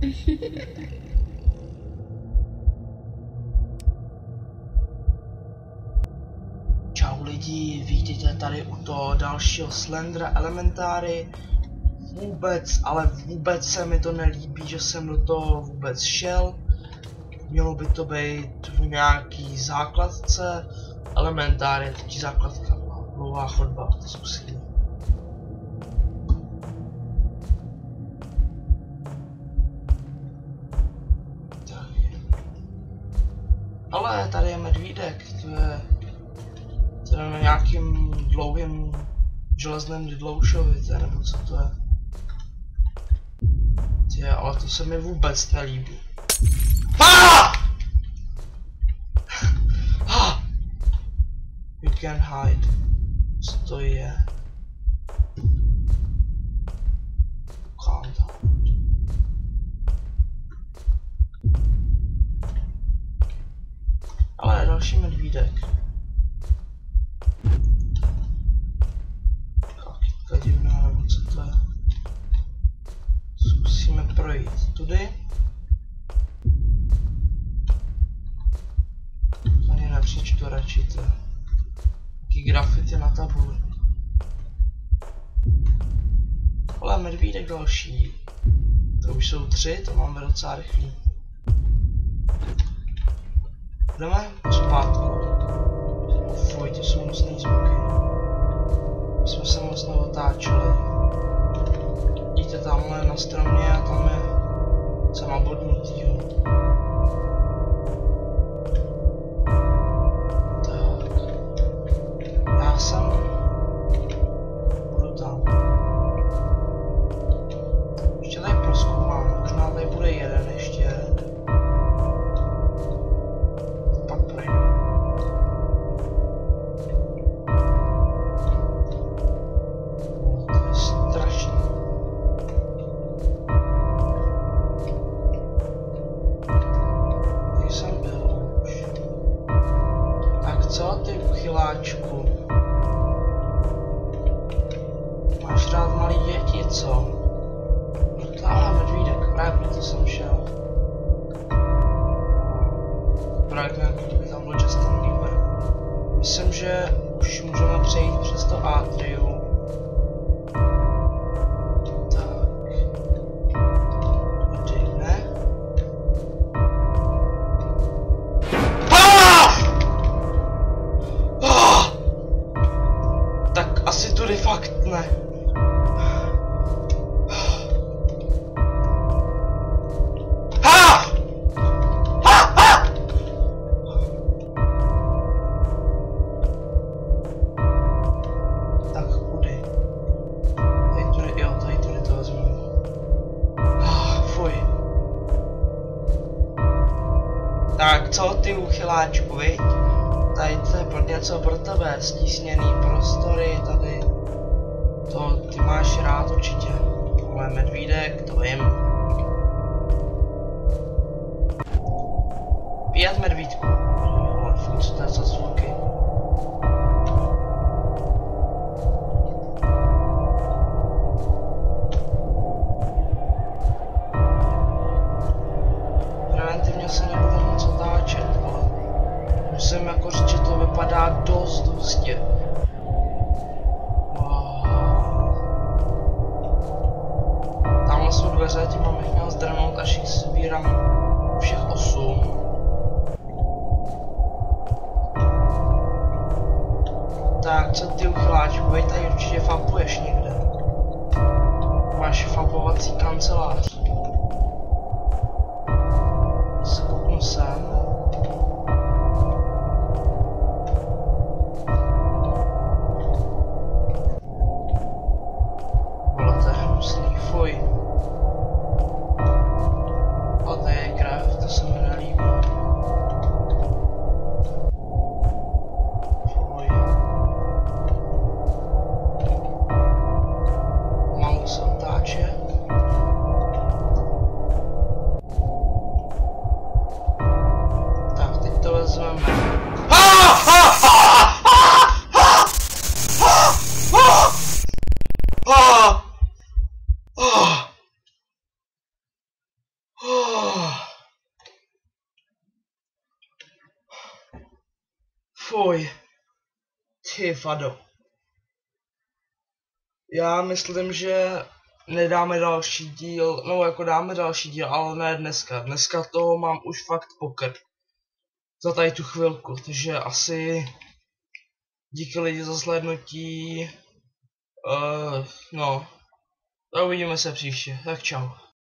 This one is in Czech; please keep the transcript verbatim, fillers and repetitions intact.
Čau lidi, vítejte tady u toho dalšího Slendera Elementary. Vůbec, ale vůbec se mi to nelíbí, že jsem do toho vůbec šel. Mělo by to být v nějaký základce. Elementary, teď základka, dlouhá chodba, to zkusíme. Tak. Ale tady je medvídek, to je... To je na nějakým dlouhým železném didloušovi, nebo co to je. Tě, ale to se mi vůbec nelíbí. Ah! Ah! You can hide. Co to je? Can't hide. Ale další medvídek. Divná, nebo co to je? Zkusíme projít tudy. Ani nepřečtu radši to. Jaký grafity na tabuli. Ale medvídek další. To už jsou tři, to máme docela rychlý. Jdeme zpátku. Fuj, to jsou hnusný zvuky. Jsme se moc neotáčeli. Vidíte tamhle na stromě a tam je sama bodnutýho. Tak. Já jsem... Budu tam. Ještě tady prozkoumám, možná tady bude jeden ještě. Pak projdu. Co ty uchyláčku? Máš rád malý děti, co? No tamhle medvídek, právě proto jsem šel. Právě nějak, kdyby tam byl Justin Bieber. Myslím, že už můžeme přejít přes to atrium. Tak. Tady ne? Asi tudy fakt ne. Ha! Ha! Ha! Tak kudy? Tady tudy, jo, tady tudy to vezmu. Ah, fuj. Tak co ty uchyláčku, viď? Tady to je pro něco pro tebe, stísněný prostory, tady, to ty máš rád určitě, tohle medvídek, to vím. Pět medvídků, ale furt co to je za zvuky. Preventivně se nebude moc otáčet, ale musím jako říct, že to vypadá dost hustě. Wow. Tamhle jsou dveře, tím mám jich měl zdrhnout, až jich sbírám všech osm. Tak, co ty uchyláčku, vej, tady určitě fampuješ někde. Máš fampovací kancelář. Skouknu sem. Fuj. Ty vado. Já myslím, že nedáme další díl, no jako dáme další díl, ale ne dneska. Dneska toho mám už fakt pokr. Za tady tu chvilku, takže asi díky lidi za zhlédnutí. Uh, no, uvidíme se příště, tak čau.